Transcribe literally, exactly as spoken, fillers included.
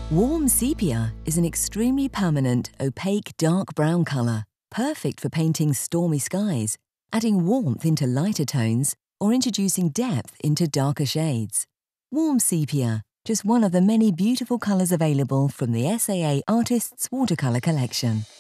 Warm Sepia is an extremely permanent, opaque dark brown colour, perfect for painting stormy skies, adding warmth into lighter tones, or introducing depth into darker shades. Warm Sepia, just one of the many beautiful colours available from the S A A Artists Watercolour collection.